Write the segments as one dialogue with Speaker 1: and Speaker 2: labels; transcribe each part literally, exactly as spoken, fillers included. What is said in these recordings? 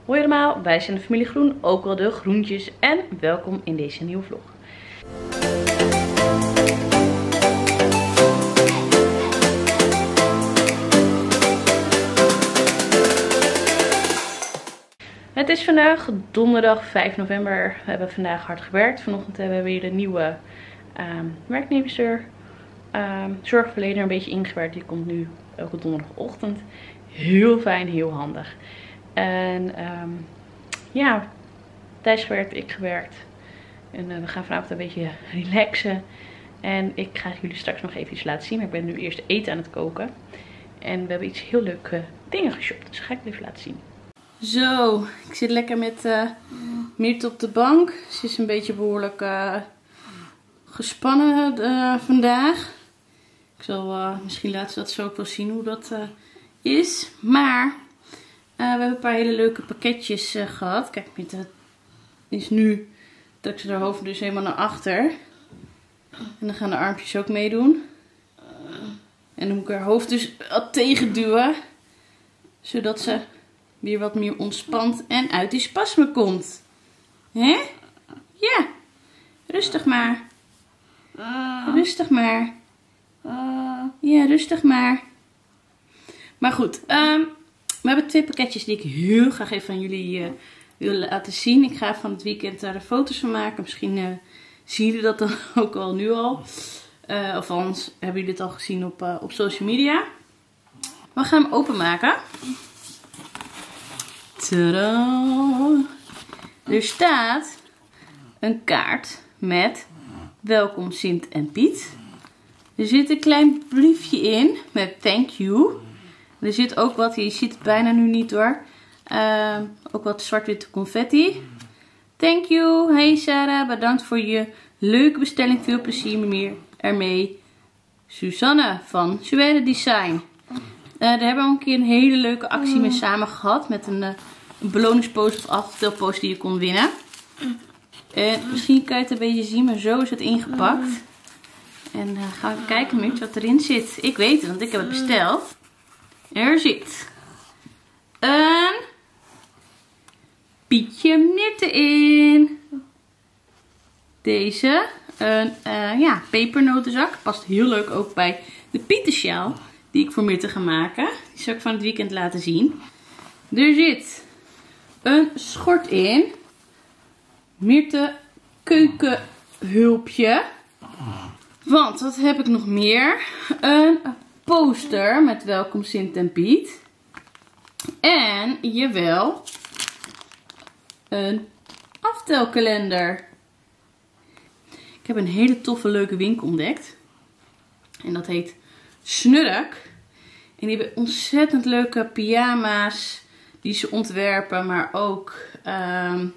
Speaker 1: Hoi allemaal, wij zijn de familie Groen, ook wel de Groentjes, en welkom in deze nieuwe vlog. Het is vandaag donderdag vijf november. We hebben vandaag hard gewerkt. Vanochtend hebben we weer de nieuwe um, werknemer, um, zorgverlener een beetje ingewerkt. Die komt nu elke donderdagochtend. Heel fijn, heel handig. En um, ja, Thijs gewerkt, ik gewerkt. En uh, we gaan vanavond een beetje relaxen. En ik ga jullie straks nog even iets laten zien. Maar ik ben nu eerst eten aan het koken. En we hebben iets heel leuke dingen geshopt. Dus ga ik even laten zien. Zo, ik zit lekker met uh, Mirte op de bank. Ze is een beetje behoorlijk uh, gespannen uh, vandaag. Ik zal uh, misschien later dat zo ook wel zien hoe dat uh, is. Maar uh, we hebben een paar hele leuke pakketjes uh, gehad. Kijk, Mirte is nu, trekt ze haar hoofd dus helemaal naar achter. En dan gaan de armpjes ook meedoen. En dan moet ik haar hoofd dus wat tegenduwen. Zodat ze weer wat meer ontspant en uit die spasme komt. Hè? Ja. Rustig maar. Rustig maar. Ja, rustig maar. Maar goed. Um, we hebben twee pakketjes die ik heel graag even aan jullie uh, wil laten zien. Ik ga van het weekend daar de foto's van maken. Misschien uh, zien jullie dat dan ook al nu al. Uh, of anders hebben jullie het al gezien op, uh, op social media. We gaan hem openmaken. Tadaa! Er staat een kaart met welkom Sint en Piet. Er zit een klein briefje in met thank you. Er zit ook wat, je ziet het bijna nu niet hoor. Uh, ook wat zwart-witte confetti. Thank you. Hey Sarah, bedankt voor je leuke bestelling. Veel plezier meer ermee. Suzanne van Joelle Design. Uh, daar hebben we al een keer een hele leuke actie mee samen gehad. Met een, uh, een beloningspost of aftelpost die je kon winnen. En misschien kan je het een beetje zien, maar zo is het ingepakt. En uh, gaan we kijken met wat erin zit. Ik weet het, want ik heb het besteld. Er zit een Pietje Mirte in. Deze, een uh, ja, pepernotenzak. Past heel leuk ook bij de pietensjaal die ik voor Mirte ga maken. Die zal ik van het weekend laten zien. Er zit een schort in. Mirte keukenhulpje. Want wat heb ik nog meer? Een poster met welkom Sint en Piet. En, jawel, een aftelkalender. Ik heb een hele toffe leuke winkel ontdekt. En dat heet Snurk. En die hebben ontzettend leuke pyjama's die ze ontwerpen. Maar ook um,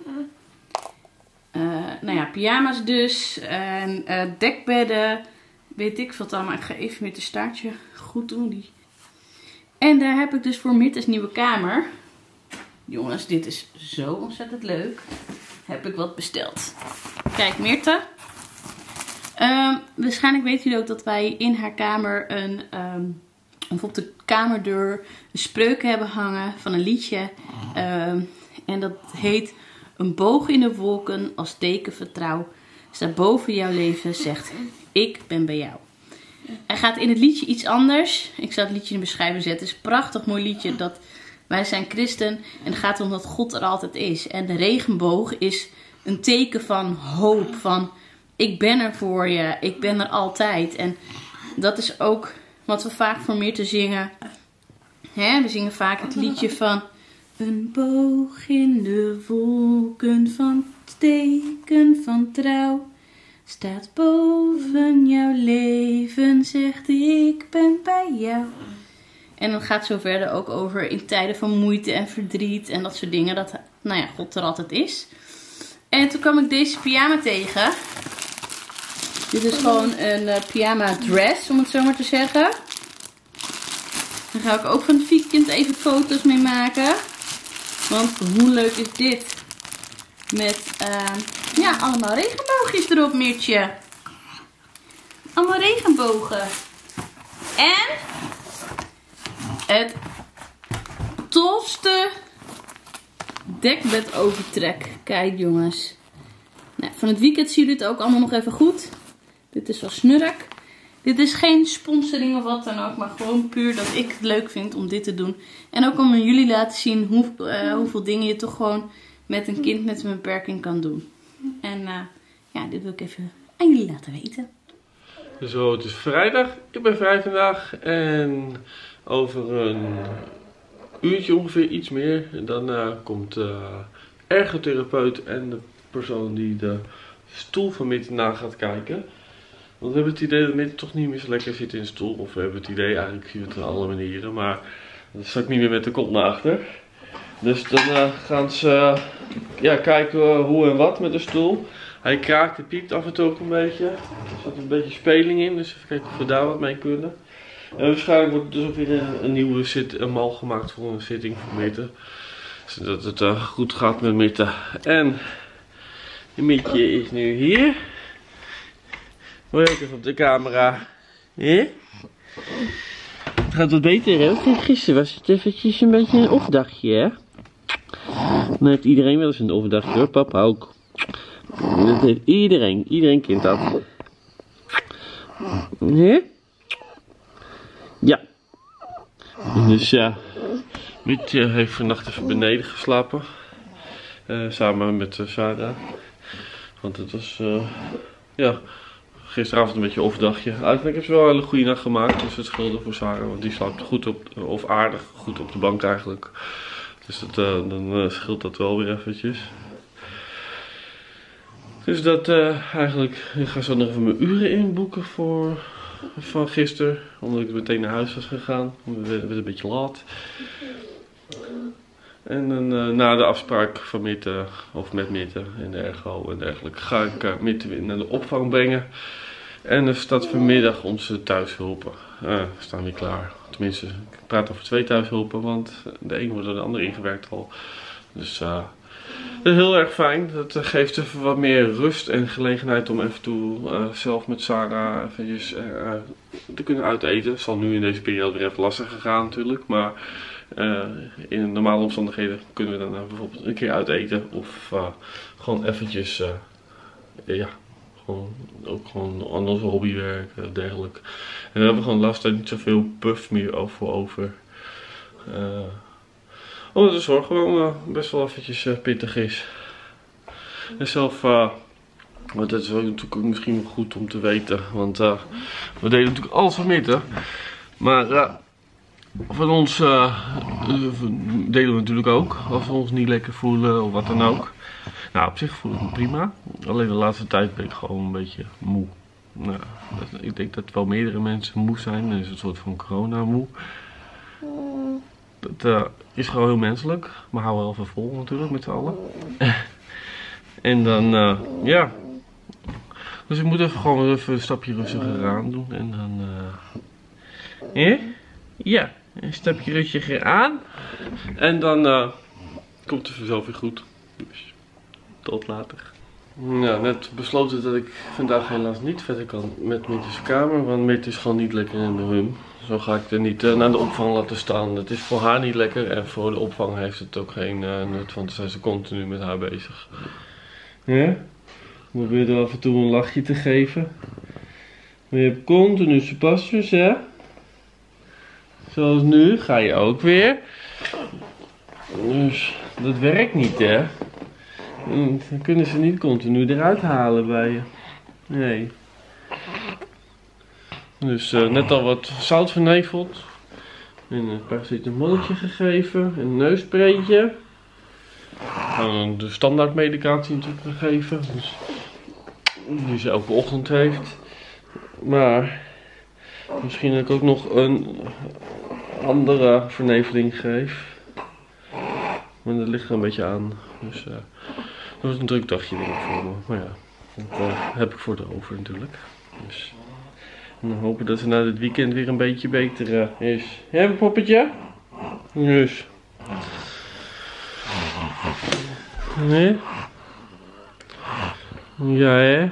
Speaker 1: uh, nou ja, pyjama's dus. En uh, dekbedden. Weet ik wat allemaal. Ik ga even met de staartje goed doen. Die. En daar heb ik dus voor Mirte's nieuwe kamer. Jongens, dit is zo ontzettend leuk. Heb ik wat besteld. Kijk, Mirte. Um, waarschijnlijk weten jullie ook dat wij in haar kamer een, um, of op de kamerdeur een spreuk hebben hangen van een liedje. Um, en dat heet een boog in de wolken als teken vertrouw. Staat boven jouw leven, zegt ik ben bij jou. Er gaat in het liedje iets anders. Ik zal het liedje in de beschrijving zetten. Het is een prachtig mooi liedje. Dat wij zijn christen en het gaat om dat God er altijd is. En de regenboog is een teken van hoop, van ik ben er voor je, ik ben er altijd. En dat is ook wat we vaak voor Mirte zingen. Hè? We zingen vaak het liedje van een boog in de wolken van teken van trouw. Staat boven jouw leven, zegt ik ben bij jou. En dan gaat het zo verder ook over in tijden van moeite en verdriet en dat soort dingen. Dat, nou ja, God er altijd is. En toen kwam ik deze pyjama tegen. Dit is gewoon een uh, pyjama dress, om het zo maar te zeggen. Daar ga ik ook van het weekend even foto's mee maken. Want hoe leuk is dit? Met uh, ja, allemaal regenboogjes erop, Mirtje. Allemaal regenbogen. En het tofste dekbed overtrek. Kijk jongens. Nou, van het weekend zien jullie het ook allemaal nog even goed. Dit is wel snurk. Dit is geen sponsoring of wat dan ook. Maar gewoon puur dat ik het leuk vind om dit te doen. En ook om aan jullie laten zien hoe, uh, hoeveel dingen je toch gewoon met een kind met een beperking kan doen. En uh, ja, dit wil ik even aan jullie laten weten.
Speaker 2: Zo, het is vrijdag. Ik ben vrij vandaag. En over een uurtje ongeveer, iets meer. Dan uh, komt de uh, ergotherapeut en de persoon die de stoel van Mitte na gaat kijken. Want we hebben het idee dat Mitte toch niet meer zo lekker zit in de stoel. Of we hebben het idee, eigenlijk zien we het op alle manieren. Maar dan sta ik niet meer met de kont naar achter. Dus dan uh, gaan ze uh, ja, kijken hoe en wat met de stoel. Hij kraakt en piept af en toe ook een beetje. Er zit een beetje speling in, dus even kijken of we daar wat mee kunnen. En waarschijnlijk wordt er dus ook weer een, een nieuwe zit, een mal gemaakt voor een zitting voor Mitte. Zodat het uh, goed gaat met Mitte. En Mietje is nu hier. Hoor ik even op de camera. Hè? Het gaat wat beter, hè? Gisteren was het eventjes een beetje een off-dagje, hè? Dan heeft iedereen wel eens een off-dagje, hoor. Papa ook. Dat heeft iedereen. Iedereen kent dat. Hè? Ja. Dus ja. Mietje heeft vannacht even beneden geslapen. Uh, samen met uh, Sarah. Want het was, uh, ja, gisteravond een beetje off-dagje. Eigenlijk heeft ze wel een hele goede nacht gemaakt. Dus het scheelde voor Sarah. Want die slaapt goed op, of aardig goed op de bank eigenlijk. Dus dat, uh, dan uh, scheelt dat wel weer eventjes. Dus dat uh, eigenlijk, ik ga zo nog even mijn uren inboeken voor van gisteren. Omdat ik meteen naar huis was gegaan. Het werd een beetje laat. En dan uh, na de afspraak van Mitte, of met Mitte en de ergo en dergelijke, ga ik uh, Mitte weer naar de opvang brengen. En er staat vanmiddag onze thuishulpen. Uh, staan weer klaar. Tenminste, ik praat over twee thuishulpen, want de een wordt door de ander ingewerkt al. Dus uh, dat is heel erg fijn. Dat uh, geeft even wat meer rust en gelegenheid om even toe uh, zelf met Sarah eventjes uh, te kunnen uiteten. Het zal nu in deze periode weer even lastiger gaan natuurlijk, maar Uh, in normale omstandigheden kunnen we dan uh, bijvoorbeeld een keer uiteten of uh, gewoon eventjes, uh, ja, gewoon, ook gewoon aan onze hobby werken of dergelijke. En dan hebben we gewoon laatst tijd niet zoveel puff meer over. over. Uh, omdat de zorg gewoon uh, best wel eventjes uh, pittig is. En zelf, uh, want dat is ook natuurlijk ook misschien wel goed om te weten, want uh, we deden natuurlijk alles van Mitte, maar uh, van ons uh, delen we natuurlijk ook, als we ons niet lekker voelen of wat dan ook. Nou, op zich voel ik me prima. Alleen de laatste tijd ben ik gewoon een beetje moe. Nou, dat, ik denk dat wel meerdere mensen moe zijn. Dat is een soort van corona moe. Dat uh, is gewoon heel menselijk. Maar hou wel even vol natuurlijk met z'n allen. En dan, uh, ja. Dus ik moet even gewoon even een stapje rustiger aan doen. En dan, uh, eh? Ja. Een stapje rustiger aan. En dan uh, komt het vanzelf weer goed. Dus tot later. Ja, net besloten dat ik vandaag helaas niet verder kan met Mitte's kamer. Want Mitte is gewoon niet lekker in de hum. Zo ga ik er niet uh, naar de opvang laten staan. Het is voor haar niet lekker. En voor de opvang heeft het ook geen uh, nut. Want dan zijn ze continu met haar bezig. Ja? We proberen er af en toe een lachje te geven. Maar je hebt continu Sebastians, hè? Zoals nu ga je ook weer. Dus dat werkt niet, hè? Dan kunnen ze niet continu eruit halen bij je. Nee. Dus uh, net al wat zout verneveld. En een paracetamolletje gegeven. Een neuspreetje. En de standaard medicatie natuurlijk gegeven. Dus, die ze elke ochtend heeft. Maar misschien dat ik ook nog een andere verneveling geef. Maar dat ligt er een beetje aan. Dus uh, dat wordt een druk dagje denk ik voor me. Maar ja, dat uh, heb ik voor de over natuurlijk. Dus en dan hopen dat ze na dit weekend weer een beetje beter uh, is. Hé, ja, poppetje? Dus. Nee? Ja, hè?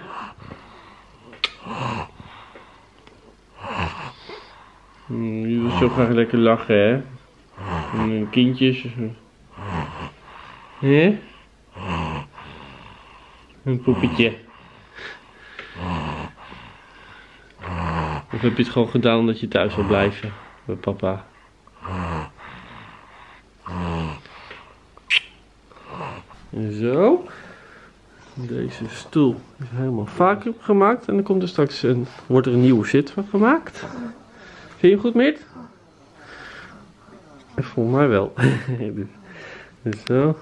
Speaker 2: Je wil zo graag lekker lachen, hè? En kindjes. Hé? Een poepetje. Of heb je het gewoon gedaan omdat je thuis wil blijven bij papa? Zo. Deze stoel is helemaal vacuüm gemaakt en dan komt er straks een, wordt er een nieuwe zit van gemaakt. Vind je hem goed, Meert? Volgens mij wel. Dus zo.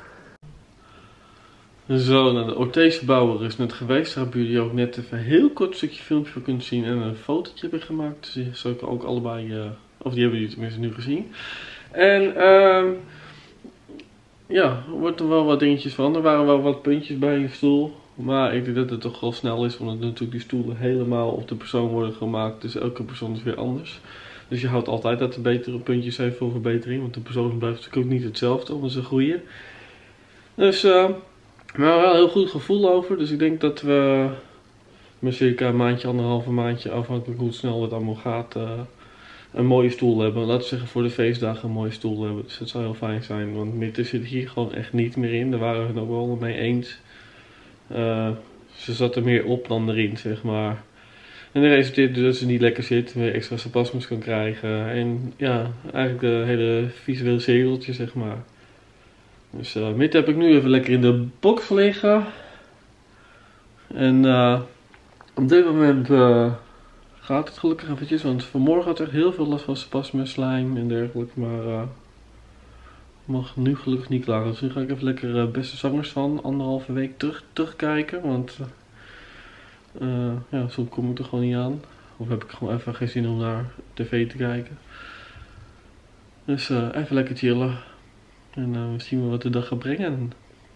Speaker 2: Zo, nou, de orthesebouwer is net geweest. Daar hebben jullie ook net even een heel kort stukje filmpje van kunnen zien en een fotootje hebben gemaakt. Dus die zou ik ook allebei, uh, of die hebben jullie tenminste nu gezien. En ehm uh, ja, er wordt er wel wat dingetjes van. Er waren wel wat puntjes bij de stoel. Maar ik denk dat het toch wel snel is, omdat natuurlijk die stoelen helemaal op de persoon worden gemaakt. Dus elke persoon is weer anders. Dus je houdt altijd dat er betere puntjes zijn voor verbetering. Want de persoon blijft natuurlijk ook niet hetzelfde, omdat ze groeien. Dus, uh, maar wel een heel goed gevoel over. Dus ik denk dat we met circa een maandje, anderhalve maandje, afhankelijk hoe snel het allemaal gaat, uh, een mooie stoel hebben. Laten we zeggen voor de feestdagen een mooie stoel hebben. Dus dat zou heel fijn zijn, want midden zit hier gewoon echt niet meer in. Daar waren we het ook wel mee eens. Uh, ze zat er meer op dan erin, zeg maar. En dat resulteert dus dat ze niet lekker zit, weer extra spasmus kan krijgen. En ja, eigenlijk de hele visuele zegeltje, zeg maar. Dus uh, midden heb ik nu even lekker in de box liggen. En uh, op dit moment uh, gaat het gelukkig eventjes, want vanmorgen had ik heel veel last van spasmus, slijm en dergelijke. Maar uh, mag nu gelukkig niet klagen. Dus nu ga ik even lekker uh, Beste Zangers van anderhalve week terug, terugkijken. Want uh, ja, soms kom ik er gewoon niet aan. Of heb ik gewoon even geen zin om naar tv te kijken. Dus uh, even lekker chillen. En uh, we zien wat de dag gaat brengen.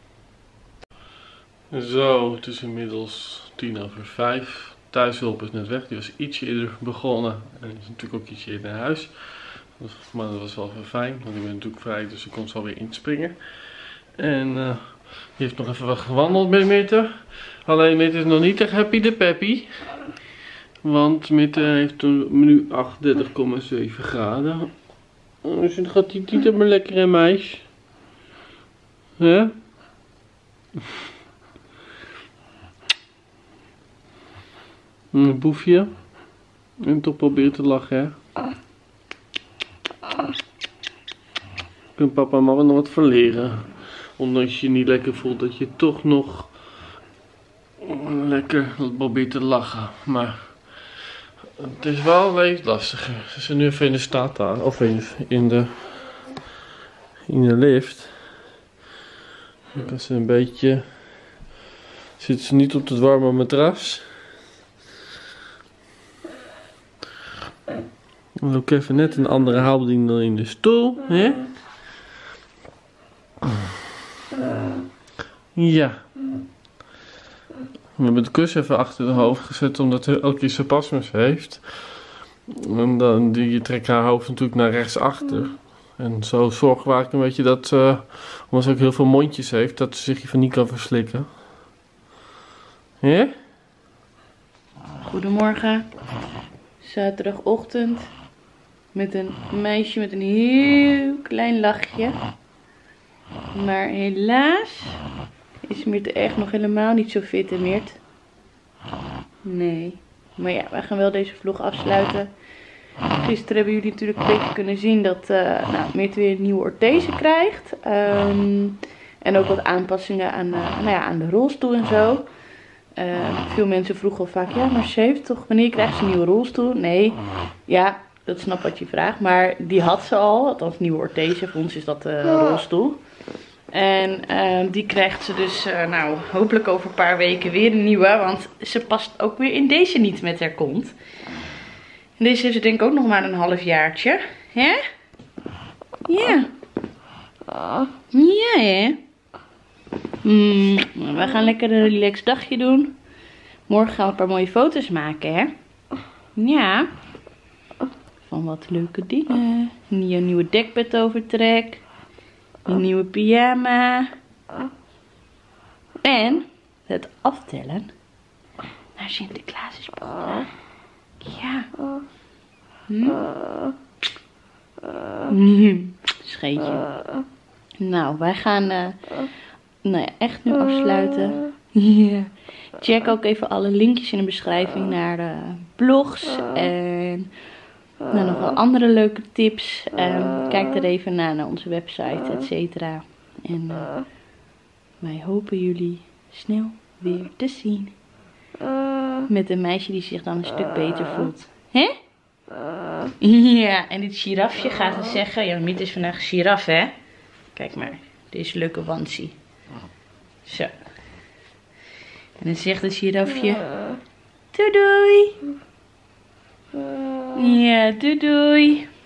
Speaker 2: Zo, het is inmiddels tien over vijf. Thuishulp is net weg. Die was ietsje eerder begonnen. En is natuurlijk ook ietsje eerder naar huis. Maar dat was wel even fijn, want ik ben natuurlijk vrij, dus ik kon zo weer inspringen. En uh, die heeft nog even wat gewandeld met Mitte. Alleen Mitte is nog niet echt happy de peppy. Want Mitte heeft nu achtendertig komma zeven graden. Dus dan gaat hij niet helemaal lekker in meisje. Hè? Een boefje. En toch proberen te lachen, hè? Kunnen papa en mama nog wat verleren. Ondanks je je niet lekker voelt, dat je toch nog lekker probeert te lachen. Maar het is wel even lastiger. Ze zijn nu even in de staat aan, of in, in, de, in de lift. Dan ze een beetje, zitten ze niet op het warme matras. Dan doe ik even net een andere houding dan in de stoel. Hè? Ja. We hebben het kussen even achter de hoofd gezet, omdat hij elke keer spasmus heeft. En dan die trekt haar hoofd natuurlijk naar rechts achter. En zo zorgen we eigenlijk een beetje dat, uh, omdat ze ook heel veel mondjes heeft, dat ze zich hiervan niet kan verslikken. Ja?
Speaker 1: Goedemorgen. Zaterdagochtend. Met een meisje met een heel klein lachje. Maar helaas is Meert echt nog helemaal niet zo fit, hè Meert? Nee. Maar ja, wij gaan wel deze vlog afsluiten. Gisteren hebben jullie natuurlijk een beetje kunnen zien dat uh, nou, Meert weer een nieuwe orthese krijgt. Um, en ook wat aanpassingen aan, uh, nou ja, aan de rolstoel en zo. Uh, veel mensen vroegen al vaak, ja maar ze heeft toch, wanneer krijgt ze een nieuwe rolstoel? Nee, ja, dat snap wat je vraagt. Maar die had ze al, althans nieuwe orthese, voor ons is dat de uh, rolstoel. En uh, die krijgt ze dus, uh, nou, hopelijk over een paar weken weer een nieuwe. Want ze past ook weer in deze niet met haar kont. En deze heeft ze denk ik ook nog maar een half jaartje. Hè? Ja. Ja, hè? Mm, we gaan lekker een relaxed dagje doen. Morgen gaan we een paar mooie foto's maken, hè? Ja. Van wat leuke dingen. Een nieuwe dekbed overtrek. Een nieuwe pyjama. En het aftellen naar Sinterklaasjesboom. Ja. Hm? Hm. Scheetje. Nou, wij gaan uh, nou ja, echt nu afsluiten. Ja. Check ook even alle linkjes in de beschrijving naar de blogs. En nou, nog wel andere leuke tips. Um, kijk er even naar, naar onze website, et cetera. En uh, wij hopen jullie snel weer te zien. Met een meisje die zich dan een stuk beter voelt. Hè? Ja, en dit girafje gaat dan zeggen... Ja, Miet is vandaag een giraf, hè? Kijk maar, deze leuke wansie. Zo. En dan zegt het girafje... Doei doei! Ja, doei doei!